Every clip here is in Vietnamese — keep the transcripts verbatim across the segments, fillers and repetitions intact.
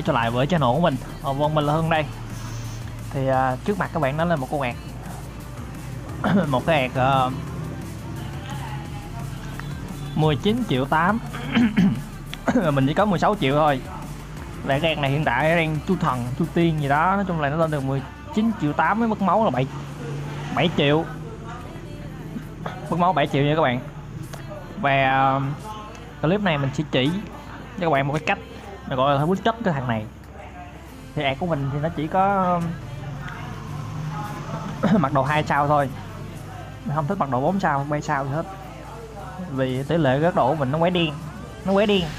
trở lại với channel của mình. Ờ, vâng, mình là Hưng đây. Thì uh, trước mặt các bạn đó là một con ạc một cái ạc uh, mười chín triệu tám. Mình chỉ có mười sáu triệu thôi. Và cái ạc này hiện tại đang chu thần chu tiên gì đó, nói chung là nó lên được mười chín triệu tám với mức máu là bảy bảy triệu, mức máu bảy triệu nha các bạn. Và uh, clip này mình sẽ chỉ cho các bạn một cái cách mà gọi là boost chất cái thằng này. Thì ạc của mình thì nó chỉ có mặc đồ hai sao thôi, mình không thích mặc đồ bốn sao ba sao gì hết, vì tỷ lệ gác độ của mình nó quái điên, nó quái điên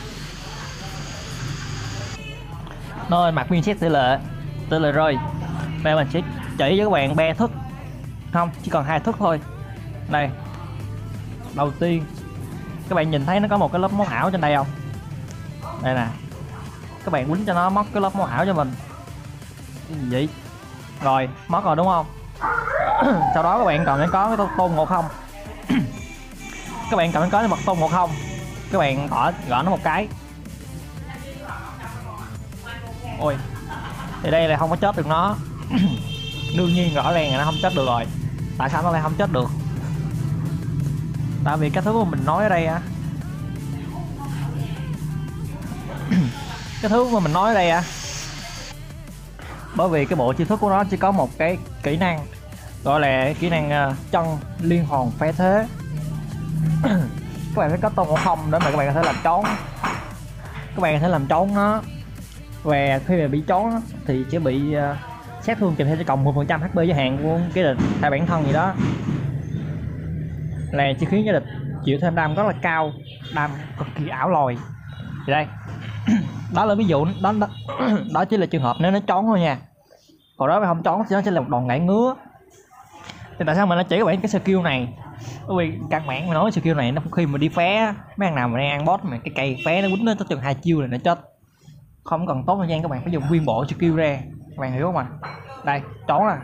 nó mặc nguyên set tỷ lệ tỷ lệ rơi. Đây mình sẽ chỉ cho các bạn ba thức, không chỉ còn hai thức thôi. Đây, đầu tiên các bạn nhìn thấy nó có một cái lớp máu ảo trên đây không? Đây nè, các bạn quýnh cho nó móc cái lớp máu ảo cho mình. Cái gì vậy? Rồi, mất rồi đúng không? Sau đó các bạn cần phải có cái tôn ngộ không. Các bạn cần phải có cái mật tôn ngộ không. Các bạn gõ gõ nó một cái. Ôi, thì đây là không có chết được nó. Đương nhiên rõ ràng là nó không chết được rồi. Tại sao nó lại không chết được? Tại vì cái thứ mà mình nói ở đây á, cái thứ mà mình nói ở đây á, bởi vì cái bộ chiêu thức của nó chỉ có một cái kỹ năng gọi là kỹ năng uh, chân liên hồn phá thế. Các bạn phải có tôn ngộ không để mà các bạn có thể làm trốn, các bạn có thể làm trốn nó, và khi mà bị trốn thì sẽ bị uh, sát thương kèm theo cho cộng mười phần trăm hát pê giới hạn của cái địch hay bản thân gì đó, là chỉ khiến cho địch chịu thêm đam rất là cao, đam cực kỳ ảo lòi. Thì đây đó là ví dụ, đó đó, đó chỉ là trường hợp nếu nó trốn thôi nha, còn đó mà không trốn thì nó sẽ là một đòn gãy ngứa. Thì tại sao mình nó chỉ các bạn cái skill này? Bởi vì căn bản mà nói skill này nó khi mà đi phá mấy thằng nào mà đang ăn boss mà cái cây phá nó quýnh nó tới chừng hai chiêu là nó chết, không cần tốn thời gian, các bạn phải dùng nguyên bộ skill ra, các bạn hiểu không ạ? À? Đây, trốn nè,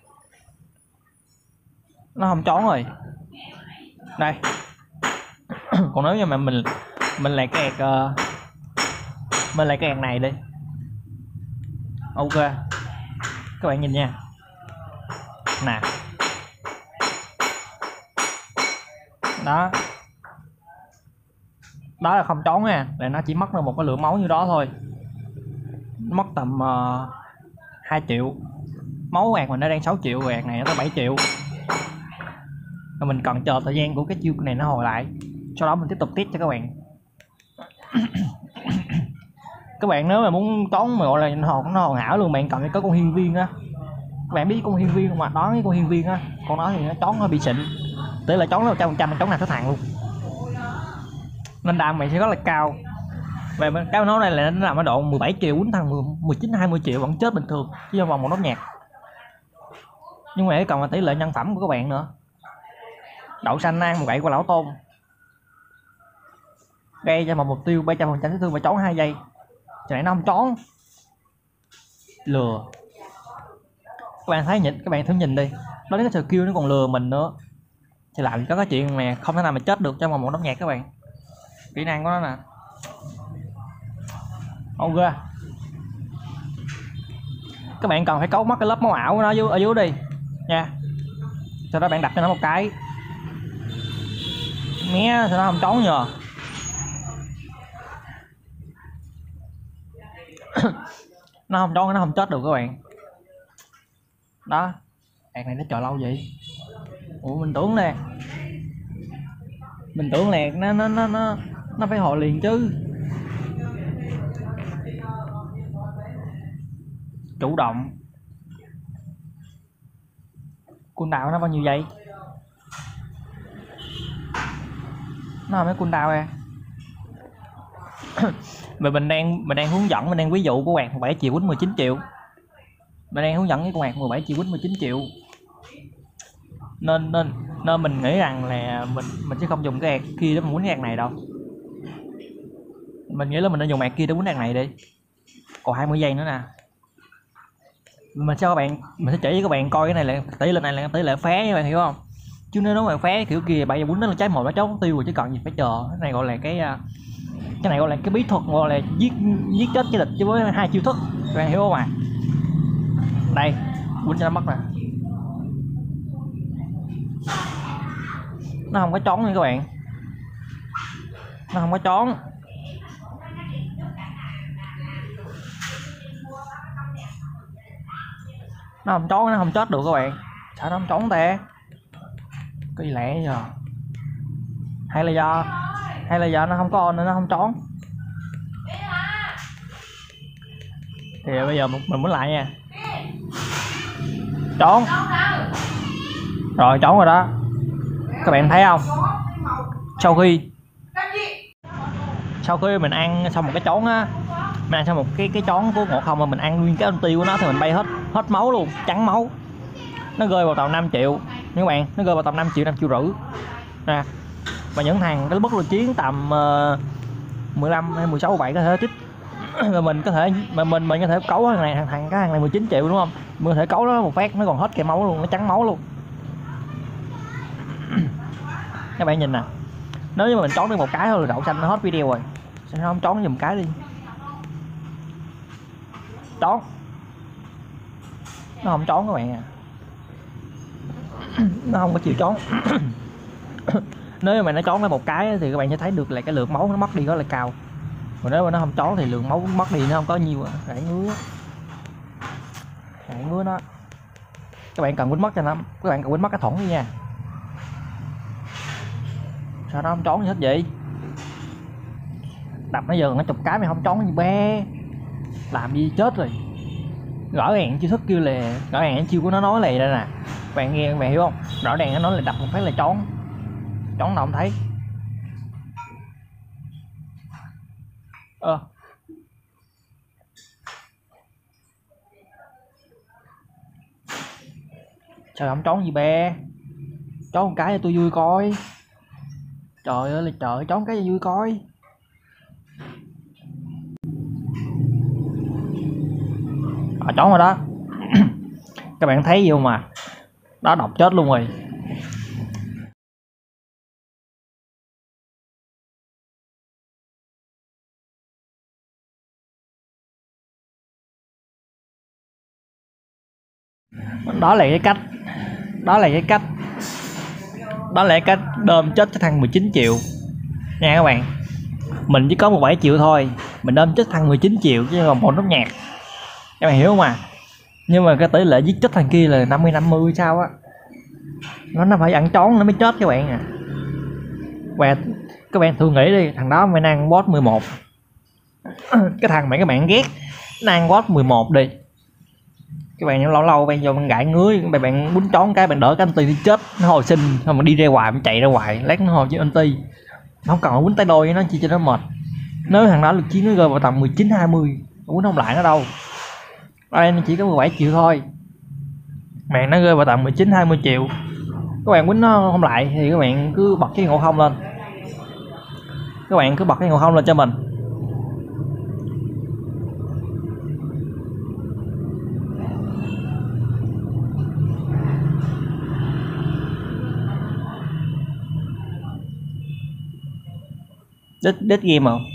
nó không trốn rồi đây. Còn nếu như mà mình mình lại cái ạc uh, mình lại cái ạc này đi, ok các bạn nhìn nha, nè đó, đó là không trốn nha, là nó chỉ mất được một cái lượng máu như đó thôi, mất tầm uh, hai triệu máu. Ạc mình nó đang sáu triệu, ạc này nó tới bảy triệu, và mình cần chờ thời gian của cái chiêu này nó hồi lại, sau đó mình tiếp tục tiếp cho các bạn. Các bạn nếu mà muốn trốn mà gọi là nó hồn nó hoàn hảo luôn, bạn cần phải có con hiên viên á. Các bạn biết con hiên viên không mà, đó cái con hiên viên á, con đó thì nó trốn hơi bị xịn, tỷ lệ trốn nó một trăm phần trăm, trốn nào thất thằng luôn, nên đam mày sẽ rất là cao. Và cái nó này là nó nằm ở độ mười bảy triệu, quýnh thằng mười chín hai mươi triệu vẫn chết bình thường chứ trong vòng một nốt nhạc. Nhưng mà còn là tỷ lệ nhân phẩm của các bạn nữa. Đậu xanh ăn một gậy của lão tôn, gây cho một mục tiêu ba trăm phần trăm sát thương và trốn hai giây, cho nên nó không trốn, lừa. Các bạn thấy nhìn, các bạn thử nhìn đi, đó đến cái skill nó còn lừa mình nữa, thì làm gì có cái chuyện mà không thể nào mà chết được trong vòng một nốt nhạc các bạn. Kỹ năng của nó nè, ok. Các bạn cần phải cấu mất cái lớp máu ảo của nó dưới, ở dưới đi nha, sau đó bạn đặt cho nó một cái mé sao nó không trốn nhờ. Nó không trốn, nó không chết được các bạn. Đó, ạc này nó chờ lâu vậy. Ủa mình tưởng nè, mình tưởng là nó nó nó nó nó phải hồi liền chứ. Chủ động. Cooldown nó bao nhiêu giây? Nó không phải cooldown à. Mà mình đang mình đang hướng dẫn, mình đang ví dụ của quạt mười bảy triệu quýnh mười chín triệu. Mình đang hướng dẫn với con quạt mười bảy triệu quýnh mười chín triệu. Nên nên nên mình nghĩ rằng là mình mình sẽ không dùng cái ạc kia để mà quýnh cái ạc này đâu. Mình nghĩ là mình nên dùng ạc kia để quýnh ạc này đi. Còn hai mươi giây nữa nè. Mình cho các bạn, mình sẽ chỉ cho các bạn coi cái này là tỷ lệ này là tỷ lệ phá, các bạn hiểu không? Chứ nếu nó mà phá kiểu kia bây giờ quýnh nó là trái một nó chốt tiêu rồi, chứ cần gì phải chờ. Cái này gọi là cái Cái này gọi là cái bí thuật, gọi là giết giết chết cái địch chứ với hai chiêu thức, các bạn hiểu không ạ? À? Đây, quýnh cho nó mất nè. Nó không có trốn nha các bạn, nó không có trốn. Nó không trốn, nó không chết được các bạn. Sao nó không trốn ta? Cái gì lẽ giờ? Hay là do hay là do nó không có on nên nó không trốn? Thì bây giờ mình muốn lại nha. Trốn. Rồi trốn rồi đó. Các bạn thấy không? Sau khi sau khi mình ăn xong một cái chón á, mình ăn xong một cái cái chón của Ngộ Không mà mình ăn nguyên cái ulti của nó thì mình bay hết hết máu luôn, trắng máu. Nó rơi vào tầm năm triệu các bạn, nó rơi vào tầm năm triệu, năm triệu rưỡi nè. Và những thằng cái mức lô chiến tầm uh, mười lăm hay mười sáu mười bảy có thể trích mà mình có thể mà mình mình có thể cấu thằng này, thằng thằng cái thằng này mười chín triệu đúng không, mình có thể cấu nó một phát nó còn hết cái máu luôn, nó trắng máu luôn. Các bạn nhìn nè, nếu như mà mình trốn được một cái thôi là đậu xanh nó hết video rồi. Sao không trốn giùm cái đi? Trốn. Nó không trốn các bạn à. Nó không có chịu trốn. Nếu mà nó trốn cái một cái thì các bạn sẽ thấy được là cái lượng máu nó mất đi rất là cao. Còn nếu mà nó không trốn thì lượng máu mất đi nó không có nhiều. Rải ngứa. Rải ngứa nó. Các bạn cần quýnh mất cho nó, các bạn cần quýnh mất cái thủng đi nha. Sao nó không trốn gì hết vậy? Đập nó giờ nó chục cái mày không trốn gì bé. Làm gì chết rồi. Rõ ràng chiêu thức kêu là rõ ràng chiêu của nó nói là đây nè. Bạn nghe các bạn hiểu không? Rõ ràng nó nói là đập một phát là trốn. Trốn nào không thấy. Ờ. Trời không trốn gì bé. Trốn một cái cho tôi vui coi. Trời ơi là trời, trốn cái cho vui coi. À, trốn rồi đó. Các bạn thấy gì không mà. Đó độc chết luôn rồi. Đó là cái cách Đó là cái cách Đó là cái cách đơm chết cái thằng mười chín triệu nha các bạn. Mình chỉ có một bảy triệu thôi, mình đơm chết thằng mười chín triệu chứ còn một nốt nhạc. Các bạn hiểu không à? Nhưng mà cái tỷ lệ giết chết thằng kia là năm mươi năm mươi sao á. Nó nó phải ăn trốn nó mới chết các bạn à. Và các bạn thử nghĩ đi, thằng đó mới năng boss mười một. Cái thằng mà các bạn ghét năng boss mười một đi. Các bạn lâu lâu bạn vô bạn gãi ngứa, bạn bạn quýnh trốn cái bạn đỡ cái anti thì chết, nó hồi sinh, không mà đi ra ngoài,มันchạy ra ngoài, lát nó hồi với anti. Không cần quýnh tay đôi với nó chỉ cho nó mệt. Nếu thằng đó lực chiến nó rơi vào tầm mười chín hai mươi, quýnh không lại nó đâu. Đây nó chỉ có mười bảy triệu thôi. Mạng nó rơi vào tầm mười chín hai mươi triệu. Các bạn quýnh nó không lại thì các bạn cứ bật cái Ngộ Không lên. Các bạn cứ bật cái Ngộ Không lên cho mình. Đít đít game mà.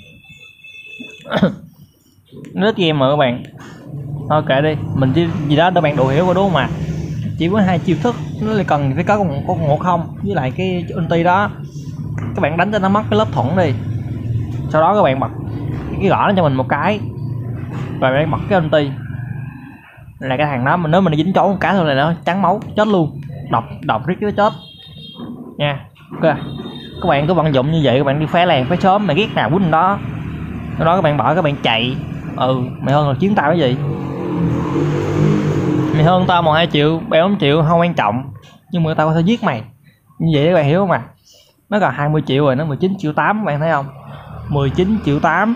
Đít game mà các bạn. Thôi kệ đi, mình chỉ gì đó để bạn đủ hiểu qua đúng không mà. Chỉ có hai chiêu thức, nó là cần phải có con con Ngộ Không với lại cái ulti đó. Các bạn đánh cho nó mất cái lớp thuẫn đi. Sau đó các bạn bật cái gõ nó cho mình một cái. Và bạn bật cái ulti. Là cái thằng đó mình nếu mình dính trốn một cái thôi là nó trắng máu, chết luôn. Độc độc riết nó chết. Nha. Ok. Các bạn cứ vận dụng như vậy, các bạn đi phá làng phá sớm mà ghét nào quýnh đó. Sau đó các bạn bỏ các bạn chạy. Ừ, mày hơn là chiến tao cái gì? Mày hơn tao một hai triệu, ba bốn triệu không quan trọng. Nhưng mà tao có thể giết mày. Như vậy các bạn hiểu không à? Nó còn hai mươi triệu rồi, nó mười chín triệu tám, các bạn thấy không? mười chín triệu tám.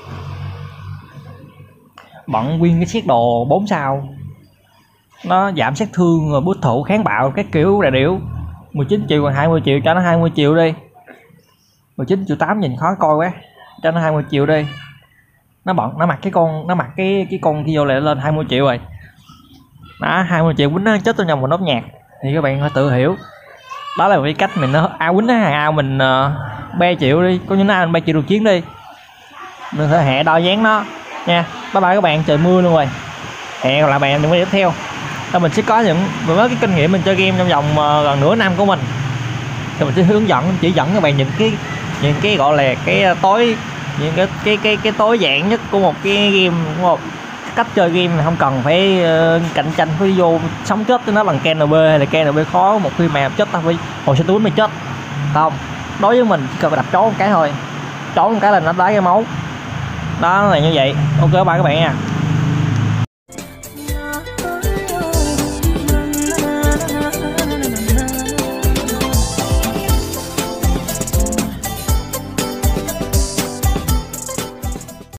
Bận nguyên cái xét đồ bốn sao. Nó giảm sát thương rồi bút thủ kháng bạo các kiểu đại điểu. mười chín triệu còn hai mươi triệu, cho nó hai mươi triệu đi. mười chín triệu tám nhìn khó coi quá. Cho nó hai mươi triệu đi. Nó bận nó mặc cái con nó mặc cái cái con kia vô lại lên hai mươi triệu rồi. Đó, hai mươi triệu quýnh nó chết tôi nhầm một nốt nhạc. Thì các bạn phải tự hiểu. Đó là một cái cách mình nó ao quýnh nó hàng ao mình uh, ba triệu đi, có như nó ăn ba triệu đồ chiến đi. đừng thể hệ đo dáng nó nha. Bye bye các bạn, trời mưa luôn rồi. Hẹn gặp lại bạn những video tiếp theo. Thì mình sẽ có những với cái kinh nghiệm mình chơi game trong vòng uh, gần nửa năm của mình, thì mình sẽ hướng dẫn chỉ dẫn các bạn những cái những cái gọi là cái tối những cái cái cái cái tối giản nhất của một cái game, đúng không? Cách chơi game không cần phải uh, cạnh tranh với vô sống chết với nó bằng ca en bê hay là ca en bê khó, một khi mà chết tao phải hồi sinh túi mới chết không. Đối với mình chỉ cần đập chó một cái thôi, chó một cái là nó đá cái máu đó, là như vậy. Ok bye các bạn nha.